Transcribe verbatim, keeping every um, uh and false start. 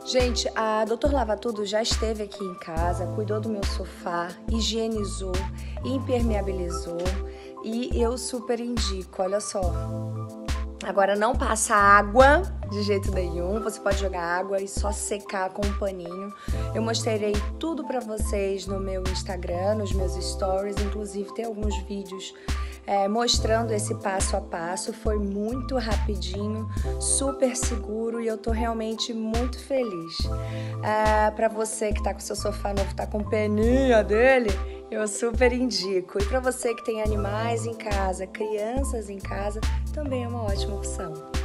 Gente, a doutor Lava Tudo já esteve aqui em casa, cuidou do meu sofá, higienizou, impermeabilizou e eu super indico, olha só. Agora não passa água de jeito nenhum, você pode jogar água e só secar com um paninho. Eu mostrei tudo pra vocês no meu Instagram, nos meus stories, inclusive tem alguns vídeos é, mostrando esse passo a passo. Foi muito rapidinho, super seguro e eu tô realmente muito feliz. É, pra você que tá com seu sofá novo, tá com peninha dele, eu super indico. E para você que tem animais em casa, crianças em casa, também é uma ótima opção.